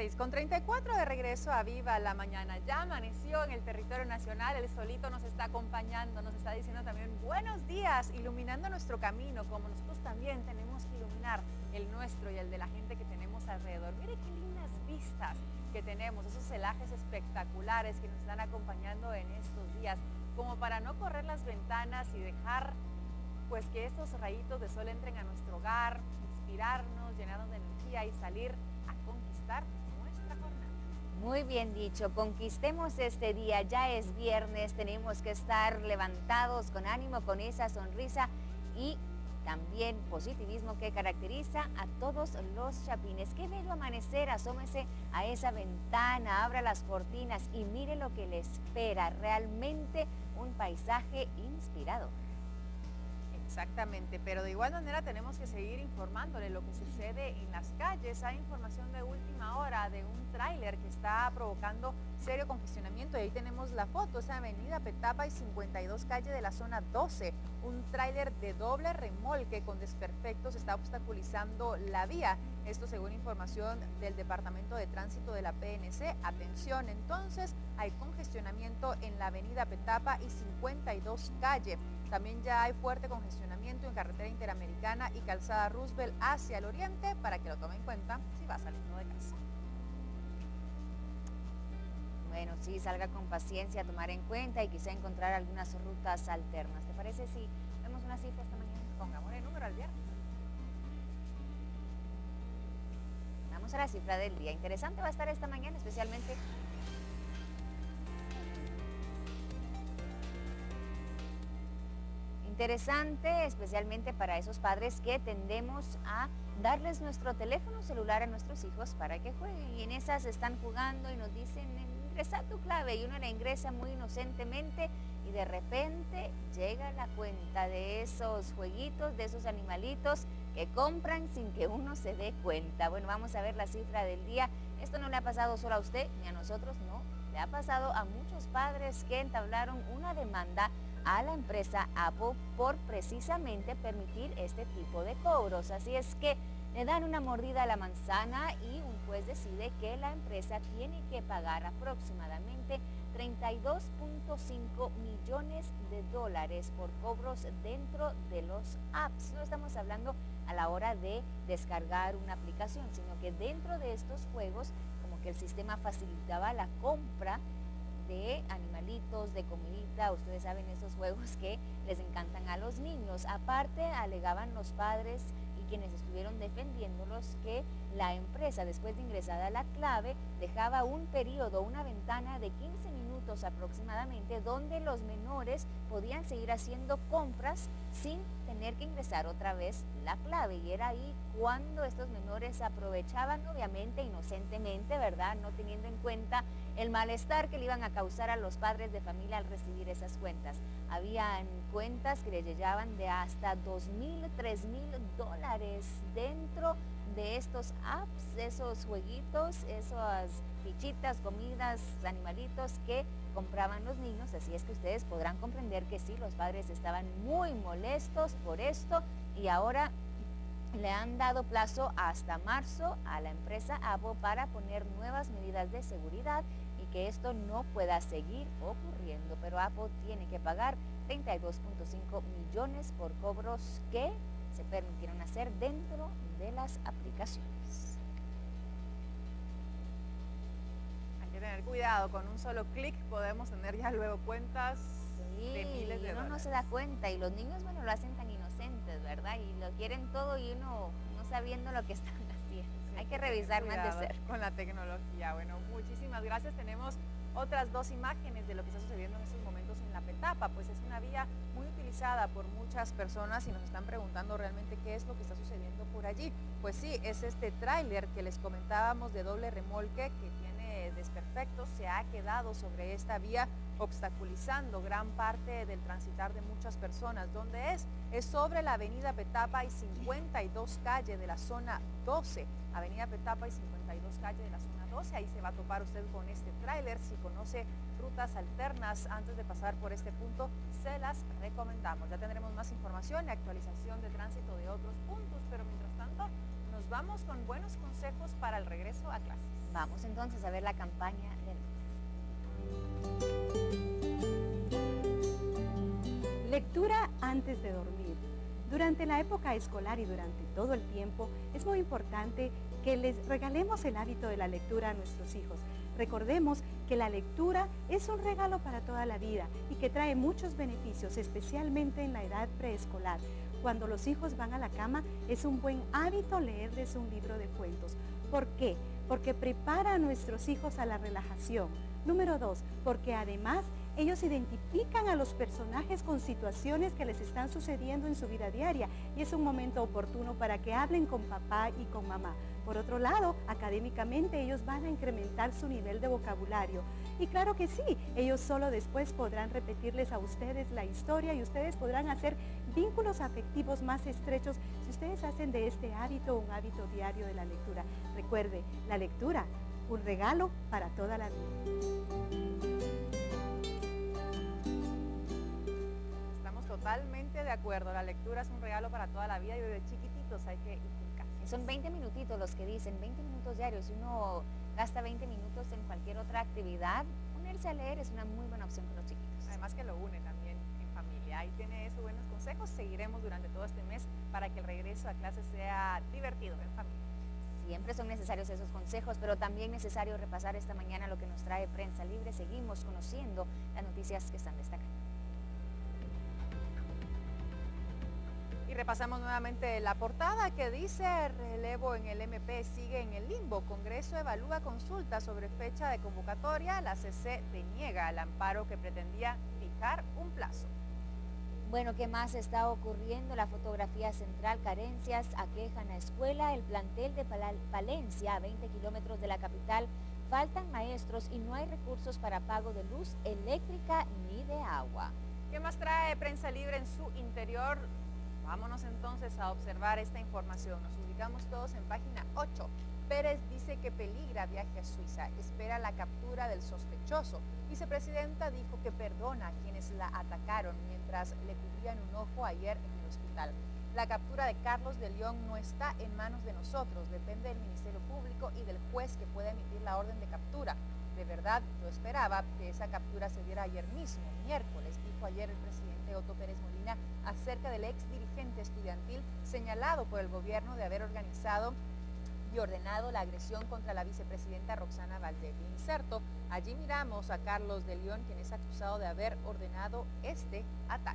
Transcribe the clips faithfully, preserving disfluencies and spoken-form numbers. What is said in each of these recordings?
seis con treinta y cuatro de regreso a Viva la Mañana. Ya amaneció en el territorio nacional, el solito nos está acompañando, nos está diciendo también buenos días, iluminando nuestro camino, como nosotros también tenemos que iluminar el nuestro y el de la gente que tenemos alrededor. Mire qué lindas vistas que tenemos, esos celajes espectaculares que nos están acompañando en estos días, como para no correr las ventanas y dejar pues que estos rayitos de sol entren a nuestro hogar, inspirarnos, llenarnos de energía y salir a conquistar nuestra jornada. Muy bien dicho, conquistemos este día, ya es viernes, tenemos que estar levantados con ánimo, con esa sonrisa y también positivismo que caracteriza a todos los chapines. Qué bello amanecer, asómese a esa ventana, abra las cortinas y mire lo que le espera, realmente un paisaje inspirador. Exactamente, pero de igual manera tenemos que seguir informándole lo que sucede en las calles. Hay información de última hora de un tráiler que está provocando serio congestionamiento y ahí tenemos la foto, esa avenida Petapa y cincuenta y dos calle de la zona doce. Un tráiler de doble remolque con desperfectos está obstaculizando la vía. Esto según información del Departamento de Tránsito de la P N C. Atención, entonces hay congestionamiento en la avenida Petapa y cincuenta y dos calle. También ya hay fuerte congestionamiento en carretera interamericana y calzada Roosevelt hacia el oriente, para que lo tome en cuenta si va saliendo de casa. Bueno, sí, salga con paciencia, tomar en cuenta y quizá encontrar algunas rutas alternas. ¿Te parece si vemos una cifra esta mañana? Pongamos el número al viernes. Vamos a la cifra del día. Interesante va a estar esta mañana, especialmente Interesante, especialmente para esos padres que tendemos a darles nuestro teléfono celular a nuestros hijos para que jueguen. Y en esas están jugando y nos dicen, ingresa tu clave, y uno la ingresa muy inocentemente y de repente llega la cuenta de esos jueguitos, de esos animalitos que compran sin que uno se dé cuenta. Bueno, vamos a ver la cifra del día. Esto no le ha pasado solo a usted ni a nosotros, no. Le ha pasado a muchos padres que entablaron una demanda a la empresa Apple por precisamente permitir este tipo de cobros. Así es que le dan una mordida a la manzana y un juez decide que la empresa tiene que pagar aproximadamente treinta y dos punto cinco millones de dólares por cobros dentro de los apps. No estamos hablando a la hora de descargar una aplicación, sino que dentro de estos juegos, como que el sistema facilitaba la compra de animalitos, de comidita. Ustedes saben esos juegos que les encantan a los niños. Aparte, alegaban los padres y quienes estuvieron defendiéndolos que la empresa, después de ingresada la clave, dejaba un periodo, una ventana de quince minutos aproximadamente, donde los menores podían seguir haciendo compras sin tener que ingresar otra vez la clave. Y era ahí cuando estos menores aprovechaban, obviamente inocentemente, ¿verdad?, no teniendo en cuenta el malestar que le iban a causar a los padres de familia al recibir esas cuentas. Habían cuentas que le llegaban de hasta dos mil, tres mil dólares dentro de estos apps, esos jueguitos, esas fichitas, comidas, animalitos que compraban los niños. Así es que ustedes podrán comprender que sí, los padres estaban muy molestos por esto y ahora le han dado plazo hasta marzo a la empresa Apple para poner nuevas medidas de seguridad y que esto no pueda seguir ocurriendo. Pero Apple tiene que pagar treinta y dos punto cinco millones por cobros que se permitieron hacer dentro de las aplicaciones. Hay que tener cuidado, con un solo clic podemos tener ya luego cuentas sí, de miles de y uno dólares. no se da cuenta y los niños, bueno, lo hacen tan inocentes, ¿verdad? Y lo quieren todo y uno no sabiendo lo que están haciendo. Sí, hay que revisar más de cerca con la tecnología. Bueno, muchísimas gracias. Tenemos otras dos imágenes de lo que está sucediendo en estos momentos en la Petapa. Pues es una vía muy utilizada por muchas personas y nos están preguntando realmente qué es lo que está sucediendo por allí. Pues sí, es este tráiler que les comentábamos de doble remolque que tiene desperfectos, se ha quedado sobre esta vía obstaculizando gran parte del transitar de muchas personas. ¿Dónde es? Es sobre la avenida Petapa y cincuenta y dos calle de la zona doce. Avenida Petapa y cincuenta y dos calle de la zona doce, ahí se va a topar usted con este tráiler. Si conoce rutas alternas antes de pasar por este punto, se las recomendamos. Ya tendremos más información y actualización de tránsito de otros puntos, pero mientras tanto nos vamos con buenos consejos para el regreso a clases. Vamos entonces a ver la campaña del mes. Lectura antes de dormir. Durante la época escolar y durante todo el tiempo es muy importante que les regalemos el hábito de la lectura a nuestros hijos. Recordemos que la lectura es un regalo para toda la vida y que trae muchos beneficios, especialmente en la edad preescolar. Cuando los hijos van a la cama, es un buen hábito leerles un libro de cuentos. ¿Por qué? Porque prepara a nuestros hijos a la relajación. Número dos, porque además ellos identifican a los personajes con situaciones que les están sucediendo en su vida diaria y es un momento oportuno para que hablen con papá y con mamá. Por otro lado, académicamente ellos van a incrementar su nivel de vocabulario. Y claro que sí, ellos solo después podrán repetirles a ustedes la historia y ustedes podrán hacer vínculos afectivos más estrechos si ustedes hacen de este hábito un hábito diario de la lectura. Recuerde, la lectura, un regalo para toda la vida. Estamos totalmente de acuerdo, la lectura es un regalo para toda la vida y desde chiquititos hay que inculcar. Son veinte minutitos los que dicen, veinte minutos diarios. Si uno gasta veinte minutos en cualquier otra actividad, ponerse a leer es una muy buena opción con los chiquitos. Además que lo une también en familia. Ahí tiene esos buenos consejos. Seguiremos durante todo este mes para que el regreso a clases sea divertido en familia. Siempre son necesarios esos consejos, pero también necesario repasar esta mañana lo que nos trae Prensa Libre. Seguimos conociendo las noticias que están destacando. Y repasamos nuevamente la portada que dice: relevo en el M P sigue en el limbo. Congreso evalúa consulta sobre fecha de convocatoria. La C C deniega el amparo que pretendía fijar un plazo. Bueno, ¿qué más está ocurriendo? La fotografía central, carencias aquejan a escuela. El plantel de Palencia, a veinte kilómetros de la capital, faltan maestros y no hay recursos para pago de luz eléctrica ni de agua. ¿Qué más trae Prensa Libre en su interior? Vámonos entonces a observar esta información. Nos ubicamos todos en página ocho. Pérez dice que peligra viaje a Suiza, espera la captura del sospechoso. Vicepresidenta dijo que perdona a quienes la atacaron mientras le cubrían un ojo ayer en el hospital. La captura de Carlos de León no está en manos de nosotros, depende del Ministerio Público y del juez que pueda emitir la orden de captura. De verdad, yo esperaba que esa captura se diera ayer mismo, miércoles, dijo ayer el presidente Otto Pérez Molina acerca del ex dirigente estudiantil señalado por el gobierno de haber organizado y ordenado la agresión contra la vicepresidenta Roxana Valdez. Inserto, allí miramos a Carlos de León, quien es acusado de haber ordenado este ataque.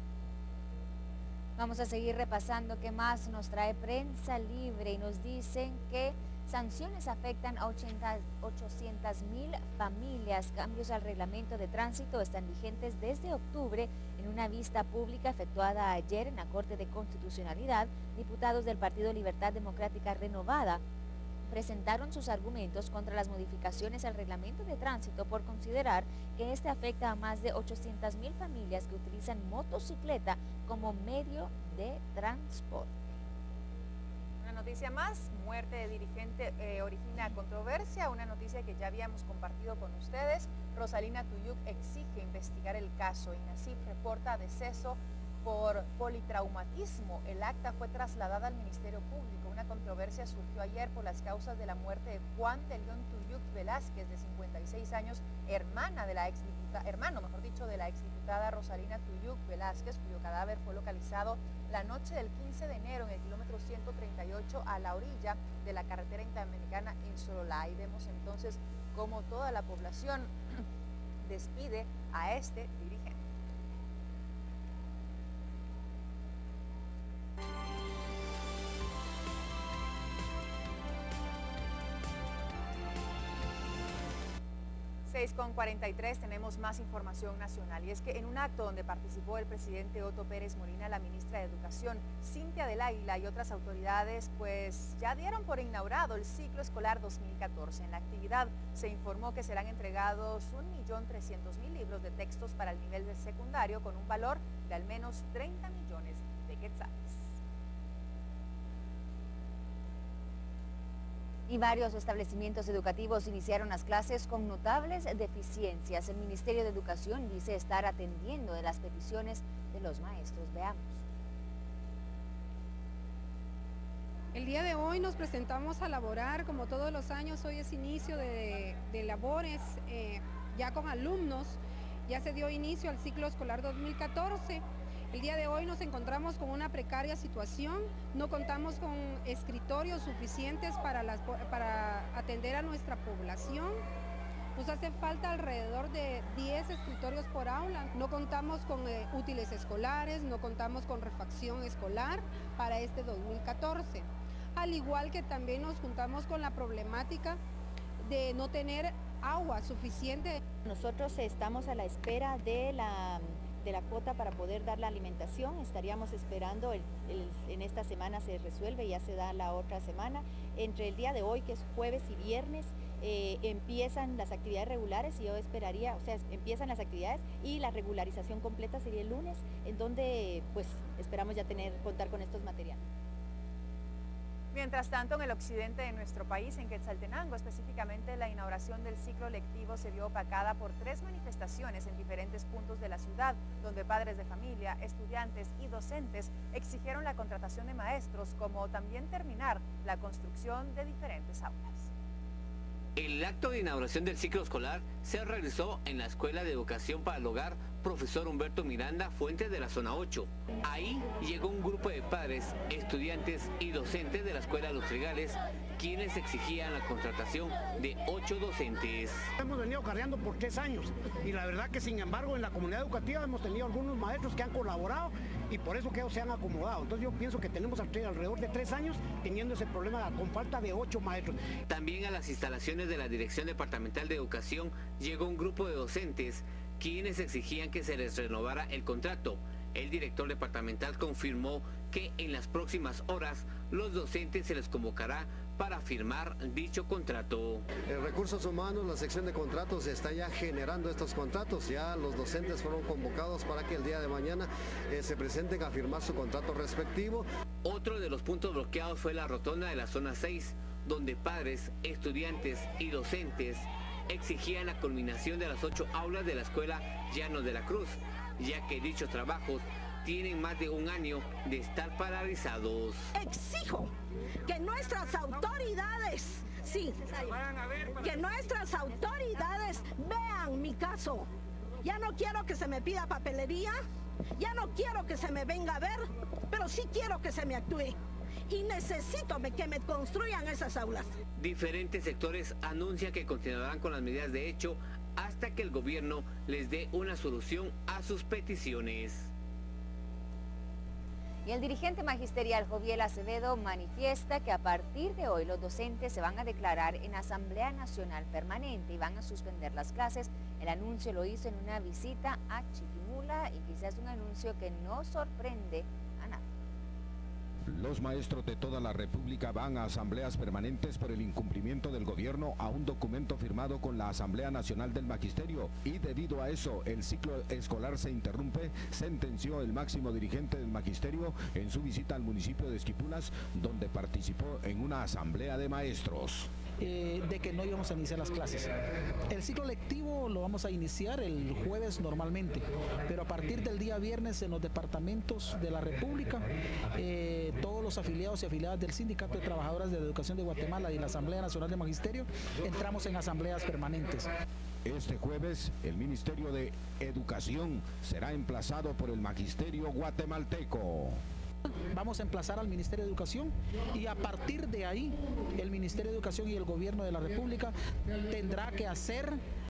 Vamos a seguir repasando qué más nos trae Prensa Libre y nos dicen que sanciones afectan a ochocientas mil familias. Cambios al reglamento de tránsito están vigentes desde octubre. En una vista pública efectuada ayer en la Corte de Constitucionalidad, diputados del Partido Libertad Democrática Renovada presentaron sus argumentos contra las modificaciones al reglamento de tránsito por considerar que este afecta a más de ochocientas mil familias que utilizan motocicleta como medio de transporte. Una noticia más, muerte de dirigente eh, origina controversia, una noticia que ya habíamos compartido con ustedes. Rosalina Tuyuk exige investigar el caso. INACIF reporta deceso por politraumatismo. El acta fue trasladada al Ministerio Público. Una controversia surgió ayer por las causas de la muerte de Juan de León Tuyuk Velázquez, de cincuenta y seis años, hermana de la exdiputada, hermano, mejor dicho, de la exdiputada Rosalina Tuyuk Velázquez, cuyo cadáver fue localizado la noche del quince de enero en el kilómetro ciento treinta y ocho a la orilla de la carretera interamericana en Sololá. Ahí vemos entonces cómo toda la población despide a este dirigente. seis con cuarenta y tres, tenemos más información nacional y es que en un acto donde participó el presidente Otto Pérez Molina, la ministra de Educación Cintia del Águila y otras autoridades, pues ya dieron por inaugurado el ciclo escolar dos mil catorce. En la actividad se informó que serán entregados un millón trescientos mil libros de textos para el nivel de secundario con un valor de al menos treinta millones de quetzales. Y varios establecimientos educativos iniciaron las clases con notables deficiencias. El Ministerio de Educación dice estar atendiendo de las peticiones de los maestros. Veamos. El día de hoy nos presentamos a laborar, como todos los años, hoy es inicio de, de labores eh, ya con alumnos. Ya se dio inicio al ciclo escolar dos mil catorce. El día de hoy nos encontramos con una precaria situación, no contamos con escritorios suficientes para, las, para atender a nuestra población. Nos hace falta alrededor de diez escritorios por aula, no contamos con eh, útiles escolares, no contamos con refacción escolar para este dos mil catorce. Al igual que también nos juntamos con la problemática de no tener agua suficiente. Nosotros estamos a la espera de la... de la cuota para poder dar la alimentación. Estaríamos esperando, el, el, en esta semana se resuelve, ya se da la otra semana. Entre el día de hoy, que es jueves y viernes, eh, empiezan las actividades regulares y yo esperaría, o sea, empiezan las actividades y la regularización completa sería el lunes, en donde pues esperamos ya tener, contar con estos materiales. Mientras tanto, en el occidente de nuestro país, en Quetzaltenango, específicamente la inauguración del ciclo lectivo se vio opacada por tres manifestaciones en diferentes puntos de la ciudad, donde padres de familia, estudiantes y docentes exigieron la contratación de maestros, como también terminar la construcción de diferentes aulas. El acto de inauguración del ciclo escolar se realizó en la Escuela de Educación para el Hogar Profesor Humberto Miranda Fuentes de la Zona ocho. Ahí llegó un grupo de padres, estudiantes y docentes de la Escuela de los Trigales, quienes exigían la contratación de ocho docentes. Hemos venido carreando por tres años y la verdad que sin embargo en la comunidad educativa hemos tenido algunos maestros que han colaborado y por eso que ellos se han acomodado. Entonces yo pienso que tenemos alrededor de tres años teniendo ese problema con falta de ocho maestros. También a las instalaciones de la Dirección Departamental de Educación llegó un grupo de docentes quienes exigían que se les renovara el contrato. El director departamental confirmó que en las próximas horas los docentes se les convocará para firmar dicho contrato. En Recursos Humanos, la sección de contratos está ya generando estos contratos. Ya los docentes fueron convocados para que el día de mañana eh, se presenten a firmar su contrato respectivo. Otro de los puntos bloqueados fue la rotonda de la zona seis, donde padres, estudiantes y docentes exigían la culminación de las ocho aulas de la Escuela Llanos de la Cruz, ya que dichos trabajos tienen más de un año de estar paralizados. Exijo que nuestras autoridades, sí, que nuestras autoridades vean mi caso. Ya no quiero que se me pida papelería, ya no quiero que se me venga a ver, pero sí quiero que se me actúe. Y necesito que me construyan esas aulas. Diferentes sectores anuncian que continuarán con las medidas de hecho hasta que el gobierno les dé una solución a sus peticiones. Y el dirigente magisterial Joviel Acevedo manifiesta que a partir de hoy los docentes se van a declarar en Asamblea Nacional Permanente y van a suspender las clases. El anuncio lo hizo en una visita a Chiquimula y quizás un anuncio que no sorprende a nadie. Los maestros de toda la República van a asambleas permanentes por el incumplimiento del gobierno a un documento firmado con la Asamblea Nacional del Magisterio y debido a eso el ciclo escolar se interrumpe, sentenció el máximo dirigente del Magisterio en su visita al municipio de Esquipulas, donde participó en una asamblea de maestros. Eh, de que no íbamos a iniciar las clases. El ciclo lectivo lo vamos a iniciar el jueves normalmente, pero a partir del día viernes en los departamentos de la República, eh, todos los afiliados y afiliadas del Sindicato de Trabajadoras de la Educación de Guatemala y la Asamblea Nacional de Magisterio entramos en asambleas permanentes. Este jueves, el Ministerio de Educación será emplazado por el Magisterio guatemalteco. Vamos a emplazar al Ministerio de Educación y a partir de ahí el Ministerio de Educación y el Gobierno de la República tendrá que hacer